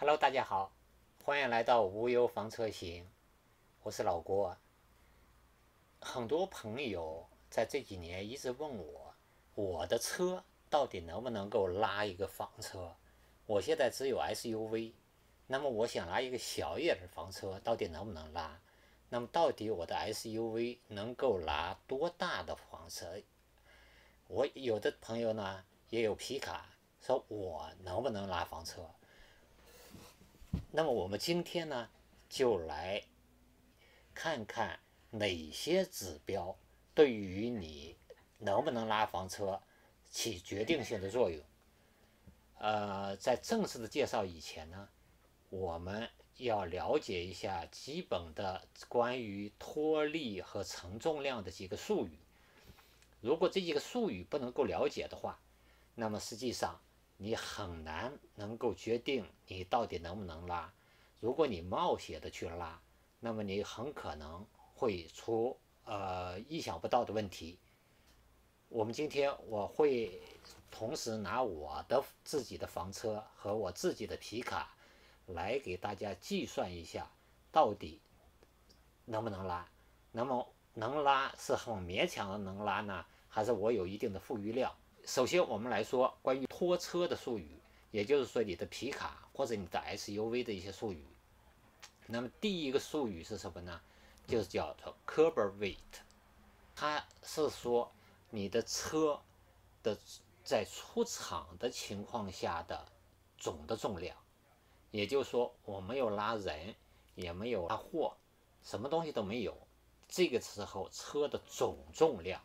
Hello，大家好，欢迎来到无忧房车行，我是老郭。很多朋友在这几年一直问我的车到底能不能够拉一个房车？我现在只有 SUV，那么我想拉一个小一点的房车，到底能不能拉？那么到底我的 SUV 能够拉多大的房车？我有的朋友呢也有皮卡，说我能不能拉房车？那么我们今天呢，就来看看哪些指标对于你能不能拉房车起决定性的作用。在正式的介绍以前呢，我们要了解一下基本的关于拖力和承重量的几个术语。如果这几个术语不能够了解的话，那么实际上你很难能够决定你到底能不能拉。如果你冒险的去拉，那么你很可能会出意想不到的问题。我们今天我会同时拿我的自己的房车和我自己的皮卡来给大家计算一下，到底能不能拉。那么能拉是很勉强的能拉呢，还是我有一定的富余量？首先我们来说关于拖车的术语，也就是说你的皮卡或者你的 SUV 的一些术语。那么第一个术语是什么呢？就是叫做 curb weight， 它是说你的车的在出厂的情况下的总的重量。也就是说我没有拉人，也没有拉货，什么东西都没有，这个时候车的总重量。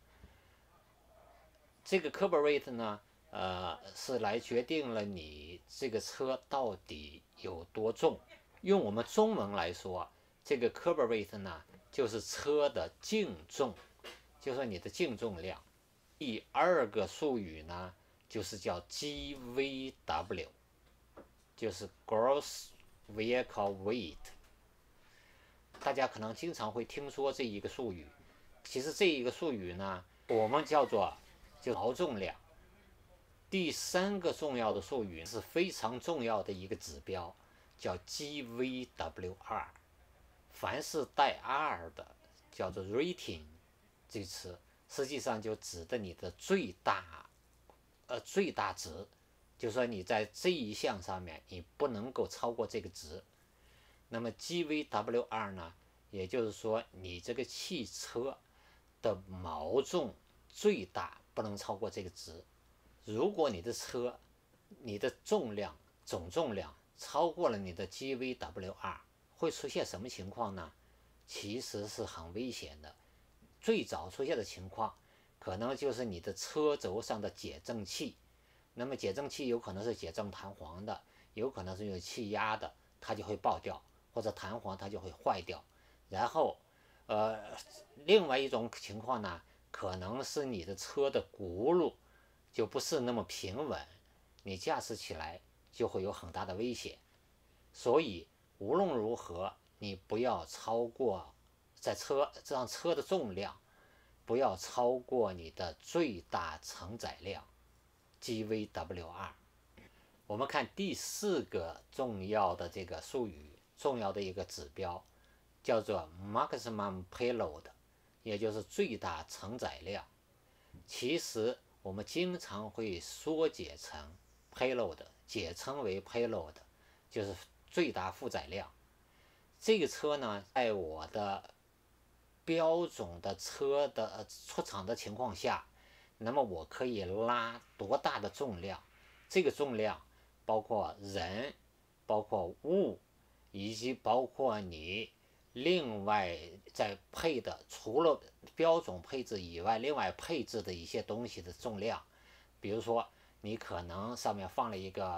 这个 curb weight 呢，是来决定了你这个车到底有多重。用我们中文来说，这个 curb weight 呢，就是车的净重，就是你的净重量。第二个术语呢，就是叫 GVW， 就是 Gross Vehicle Weight。大家可能经常会听说这一个术语，其实这一个术语呢，我们叫做劳重量。第三个重要的术语是非常重要的一个指标，叫 GVWR。凡是带 R 的叫做 rating， 这个词实际上就指的你的最大值，就是说你在这一项上面你不能够超过这个值。那么 GVWR 呢，也就是说你这个汽车的毛重最大不能超过这个值。如果你的车你的重量总重量超过了你的 GVWR， 会出现什么情况呢？其实是很危险的。最早出现的情况可能就是你的车轴上的减震器，那么减震器有可能是减震弹簧的，有可能是有气压的，它就会爆掉，或者弹簧它就会坏掉。然后另外一种情况呢，可能是你的车的轱辘就不是那么平稳，你驾驶起来就会有很大的危险。所以无论如何，你不要超过这辆车的重量不要超过你的最大承载量 GVWR。 我们看第四个重要的这个术语，重要的一个指标叫做 maximum payload， 也就是最大承载量。其实我们经常会缩解成 payload， 简称为 payload， 就是最大负载量。这个车呢，在我的标准的车的出厂的情况下，那么我可以拉多大的重量？这个重量包括人，包括物，以及包括你另外在配的，除了标准配置以外，另外配置的一些东西的重量。比如说你可能上面放了一个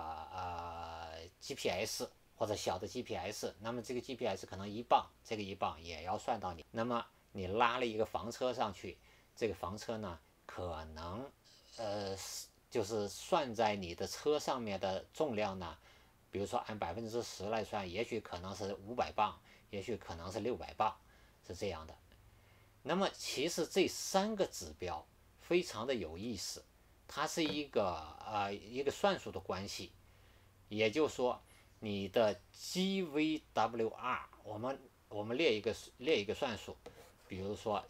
GPS 或者小的 GPS， 那么这个 GPS 可能1磅，这个1磅也要算到你。那么你拉了一个房车上去，这个房车呢可能就是算在你的车上面的重量呢，比如说按10%来算，也许可能是500磅，也许可能是600磅，是这样的。那么其实这三个指标非常的有意思，它是一个算术的关系。也就是说你的 GVWR， 我们列一个算术，比如说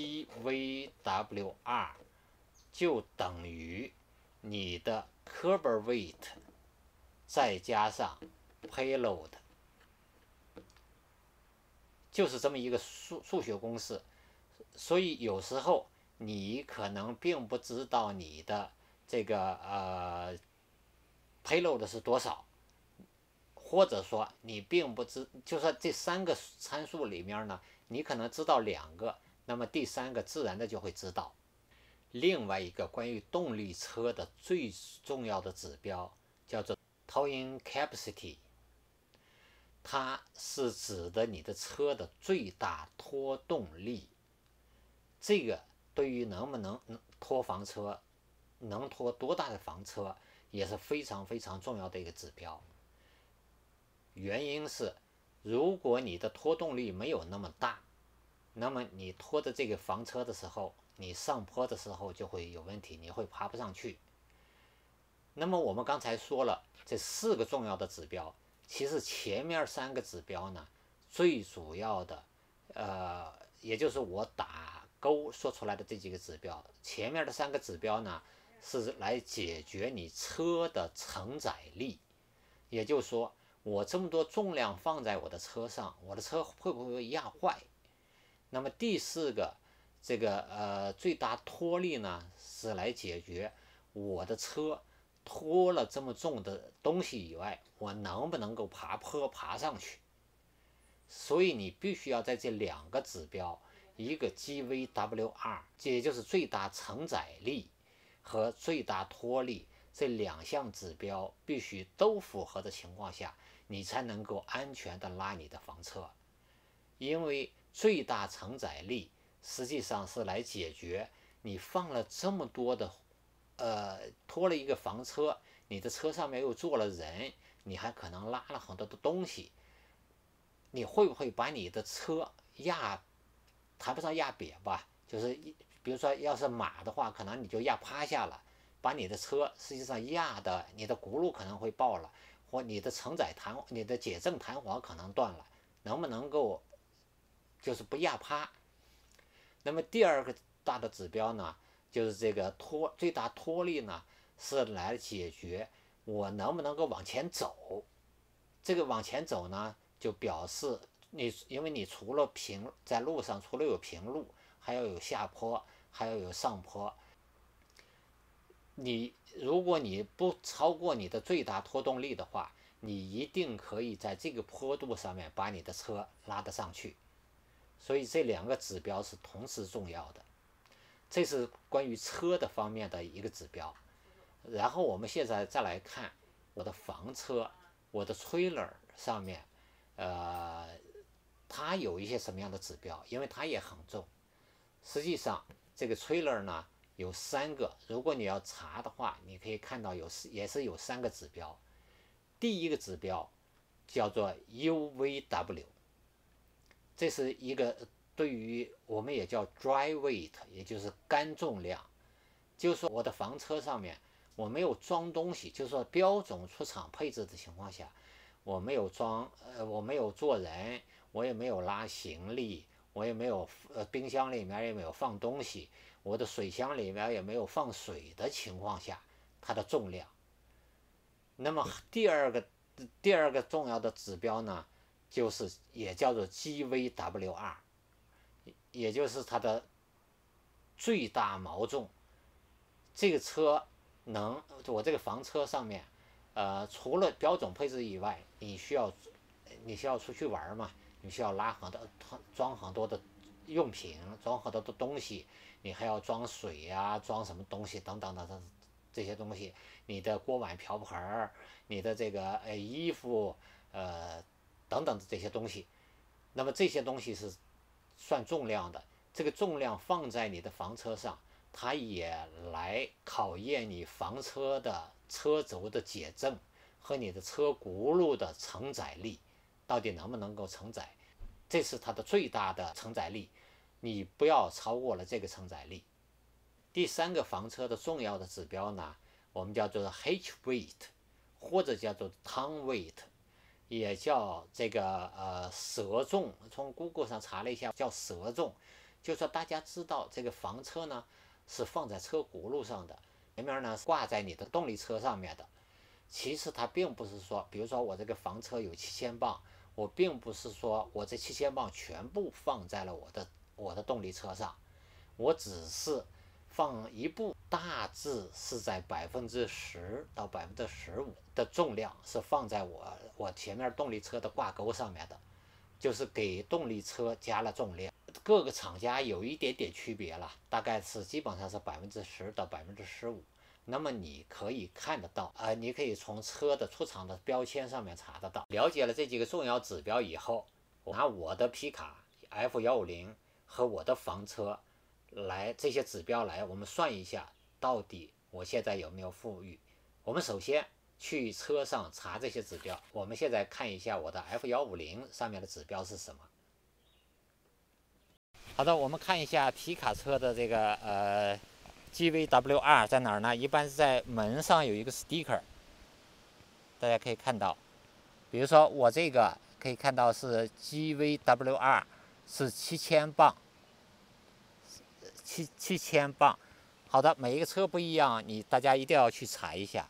GVWR 就等于你的 Kerber weight 再加上 payload， 就是这么一个数学公式。所以有时候你可能并不知道你的这个payload 是多少，或者说你并不知，就说这3个参数里面呢，你可能知道2个，那么第3个自然的就会知道。另外一个关于动力车的最重要的指标叫做 towing capacity， 它是指的你的车的最大拖动力。这个对于能不能拖房车，能拖多大的房车，也是非常非常重要的一个指标。原因是，如果你的拖动力没有那么大，那么你拖着这个房车的时候，你上坡的时候就会有问题，你会爬不上去。那么我们刚才说了这4个重要的指标，其实前面3个指标呢，最主要的，也就是我打勾说出来的这几个指标，前面的3个指标呢，是来解决你车的承载力。也就是说，我这么多重量放在我的车上，我的车会不会压坏？那么第4个，这个最大拖力呢，是来解决我的车拖了这么重的东西以外，我能不能够爬坡爬上去？所以你必须要在这2个指标，一个 GVWR， 也就是最大承载力和最大拖力，这2项指标必须都符合的情况下，你才能够安全的拉你的房车。因为最大承载力实际上是来解决你放了这么多的拖了一个房车，你的车上面又坐了人，你还可能拉了很多的东西，你会不会把你的车谈不上压瘪吧，就是比如说要是马的话，可能你就压趴下了，把你的车实际上压的，你的轱辘可能会爆了，或你的你的减震弹簧可能断了，能不能够就是不压趴？那么第2个大的指标呢，就是这个最大拖力呢，是来解决我能不能够往前走。这个往前走呢，就表示因为你除了在路上除了有平路，还要有下坡，还要有上坡。如果你不超过你的最大拖动力的话，你一定可以在这个坡度上面把你的车拉得上去。所以这2个指标是同时重要的。这是关于车的方面的一个指标。然后我们现在再来看我的房车，我的 trailer 上面，它有一些什么样的指标？因为它也很重。实际上，这个 trailer 呢有3个，如果你要查的话，你可以看到也是有3个指标。第1个指标叫做 UVW， 这是一个对于我们也叫 dry weight， 也就是干重量。就是说我的房车上面我没有装东西，就是说标准出厂配置的情况下，我没有坐人，我也没有拉行李，我也没有冰箱里面也没有放东西，我的水箱里面也没有放水的情况下，它的重量。那么第二个重要的指标呢，就是也叫做 GVWR， 也就是它的最大毛重。这个车我这个房车上面，除了标准配置以外，你需要出去玩嘛，你需要装很多的用品，装很多的东西，你还要装水呀，装什么东西等等的这些东西，你的锅碗瓢盆，你的这个衣服，等等的这些东西。那么这些东西是算重量的，这个重量放在你的房车上，它也来考验你房车的车轴的减震和你的车轱辘的承载力，到底能不能够承载。这是它的最大的承载力，你不要超过了这个承载力。第3个房车的重要的指标呢，我们叫做 H weight， 或者叫做 ton weight。 也叫这个蛇重，从 Google 上查了一下，叫蛇重，就是说大家知道这个房车呢是放在车轱辘上的，前面呢挂在你的动力车上面的。其实它并不是说，比如说我这个房车有7000磅，我并不是说我这7000磅全部放在了我的动力车上，我只是放一部，大致是在10%到15%的重量是放在我前面动力车的挂钩上面的，就是给动力车加了重量。各个厂家有一点点区别了，大概是基本上是10%到15%。那么你可以看得到，你可以从车的出厂的标签上面查得到。了解了这几个重要指标以后，拿我的皮卡 F150和我的房车来这些指标来，我们算一下到底我现在有没有富裕。我们首先去车上查这些指标。我们现在看一下我的 F150上面的指标是什么。好的，我们看一下皮卡车的这个GVWR 在哪儿呢？一般是在门上有一个 sticker， 大家可以看到。比如说我这个可以看到是 GVWR 是7000磅，7000磅。好的，每一个车不一样，大家一定要去查一下。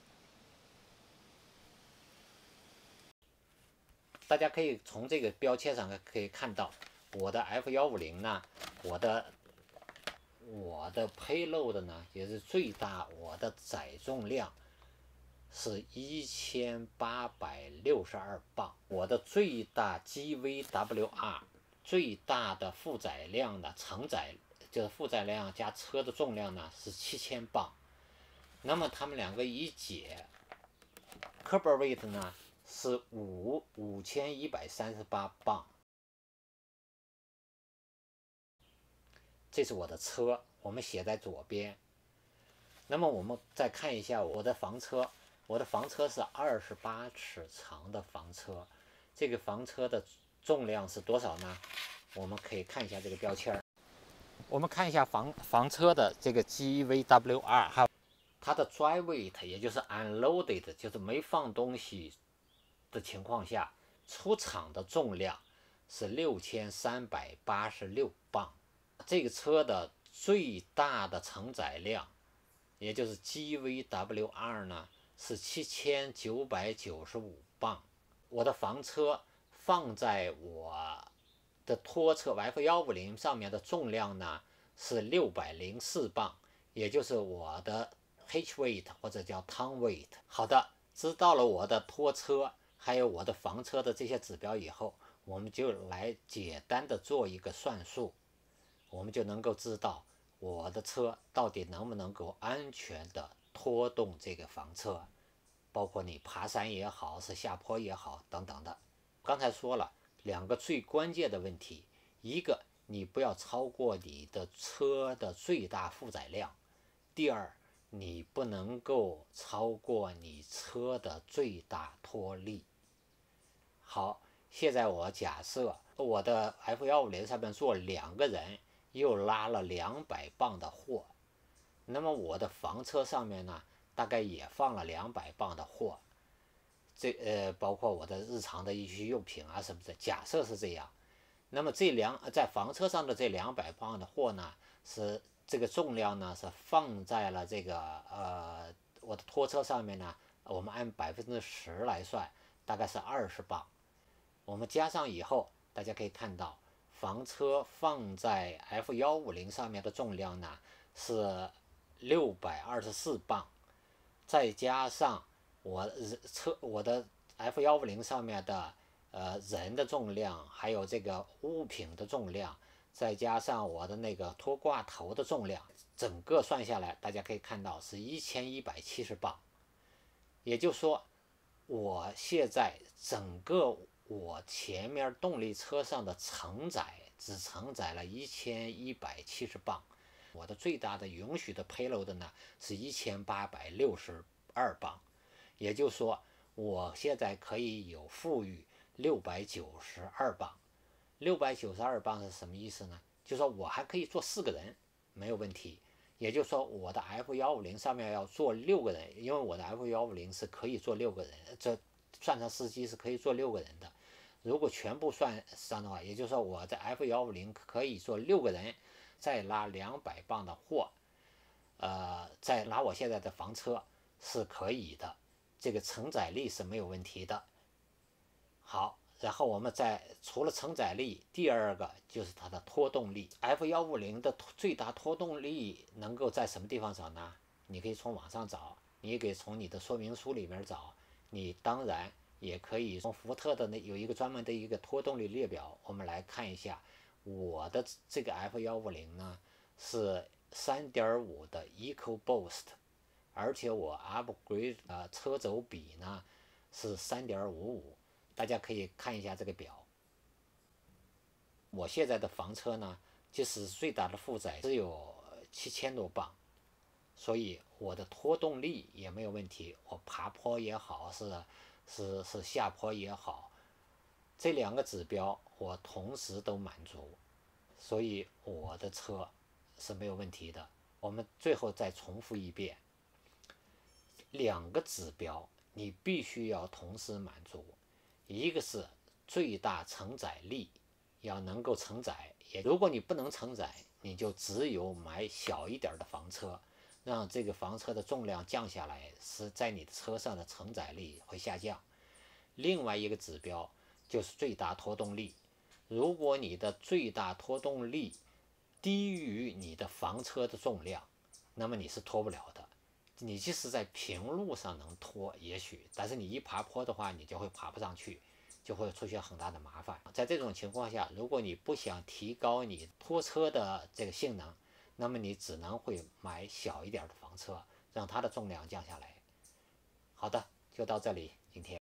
大家可以从这个标签上可以看到，我的 F150呢，我的 payload 呢，也是最大，我的载重量是1862磅。我的最大 GVWR 最大的负载量的承载，就是负载量加车的重量呢是7000磅。那么它们两个一解 ，curb weight 呢是5138磅。这是我的车，我们写在左边。那么我们再看一下我的房车，我的房车是28尺长的房车，这个房车的重量是多少呢？我们可以看一下这个标签。我们看一下房车的这个 GVWR 哈，它的 dry weight 也就是 unloaded， 就是没放东西的情况下，出厂的重量是6386磅。这个车的最大的承载量，也就是 GVWR 呢，是7995磅。我的房车放在我的拖车 F150上面的重量呢是604磅，也就是我的 H weight 或者叫 ton weight。好的，知道了我的拖车还有我的房车的这些指标以后，我们就来简单的做一个算术。我们就能够知道我的车到底能不能够安全的拖动这个房车，包括你爬山也好，是下坡也好等等的。刚才说了两个最关键的问题，一个你不要超过你的车的最大负载量，第二你不能够超过你车的最大拖力。好，现在我假设我的 F150上面坐2个人，又拉了200磅的货，那么我的房车上面呢，大概也放了200磅的货，包括我的日常的一些用品啊什么的。假设是这样，那么在房车上的这200磅的货呢，是这个重量呢是放在了这个我的拖车上面呢，我们按10%来算，大概是20磅。我们加上以后，大家可以看到，房车放在 F150上面的重量呢是624磅，再加上我的 F150上面的人的重量，还有这个物品的重量，再加上我的那个拖挂头的重量，整个算下来，大家可以看到是1170磅。也就是说，我现在整个我前面动力车上的承载只承载了1170磅，我的最大的允许的 payload 呢是1862磅，也就是说我现在可以有富裕692磅。692磅是什么意思呢？就是说我还可以坐4个人，没有问题。也就是说我的 F150上面要坐6个人，因为我的 F150是可以坐6个人， 算上司机是可以坐6个人的。如果全部算上的话，也就是说我在 F150可以坐6个人，再拉200磅的货，再拉我现在的房车是可以的，这个承载力是没有问题的。好，然后我们除了承载力，第二个就是它的拖动力。F150的最大拖动力能够在什么地方找呢？你可以从网上找，你也可以从你的说明书里面找，你当然也可以从福特的有一个专门的一个拖动力列表，我们来看一下。我的这个 F150呢是3.5的 EcoBoost， 而且我 upgrade 车轴比呢是3.55，大家可以看一下这个表。我现在的房车呢，即使最大的负载只有7000多磅，所以我的拖动力也没有问题。我爬坡也好，是下坡也好，这2个指标我同时都满足，所以我的车是没有问题的。我们最后再重复一遍，2个指标你必须要同时满足，一个是最大承载力要能够承载，如果你不能承载，你就只有买小一点的房车，让这个房车的重量降下来，是在你的车上的承载力会下降。另外一个指标就是最大拖动力，如果你的最大拖动力低于你的房车的重量，那么你是拖不了的。你即使在平路上能拖，也许，但是你一爬坡的话，你就会爬不上去，就会出现很大的麻烦。在这种情况下，如果你不想提高你拖车的这个性能，那么你只能会买小一点的房车，让它的重量降下来。好的，就到这里，今天。